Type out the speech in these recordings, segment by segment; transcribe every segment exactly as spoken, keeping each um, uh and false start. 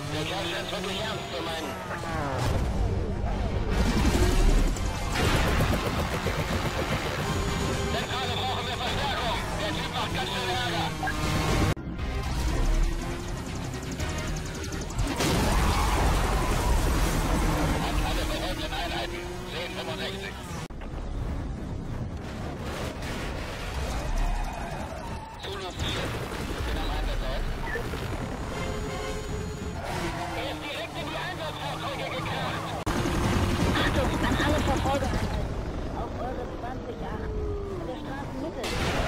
Der Kerl scheint wirklich ernst zu meinen. Zentrale, brauchen wir Verstärkung. Der Typ macht ganz schön Ärger. An alle verhobenen Einheiten. zehn fünfundsechzig. Zulu vier. Bin am Einsatzort. Er ist direkt in die Einsatzfahrzeuge gekracht. Achtung, an alle Verfolgereinheiten. Auf eure zwanzig acht. In der Straßenmitte.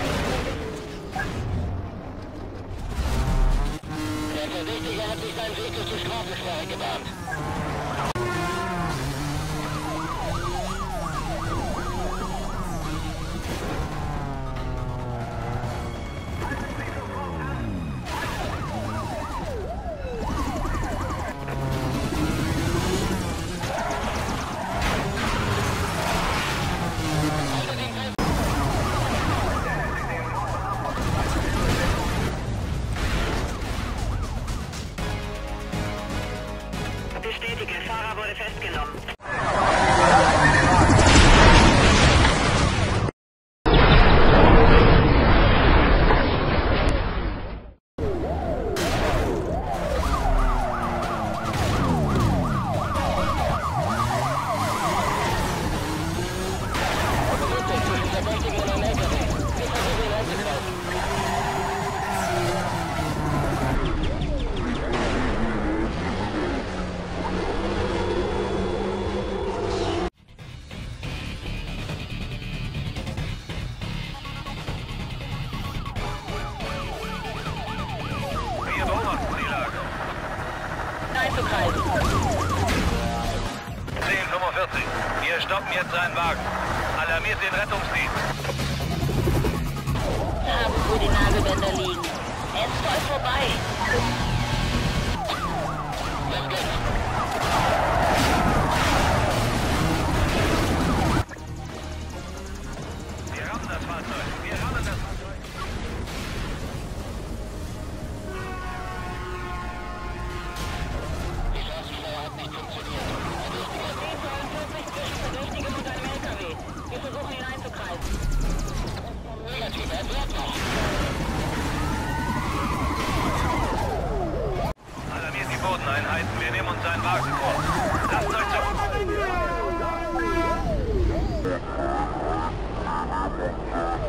Der Verdächtige hat sich seinen Weg durch die Straßensperre gebahnt. Bestätige, Fahrer wurde festgenommen. Einzukreisen. zehn fünfundvierzig. Wir stoppen jetzt seinen Wagen. Alarmiert den Rettungsdienst. Haben, wo die Nagelbänder liegen. Er ist voll vorbei. Los geht's. Wir rammen das Fahrzeug. Wir rammen das Fahrzeug. Die Straßensteuer hat nicht funktioniert. Verdächtige und einem L K W. Wir versuchen ihn einzukreisen. Negativ, er bleibt noch. Alarmiert die Bodeneinheiten. Wir nehmen uns seinen Wagen vor. Lasst euch zu.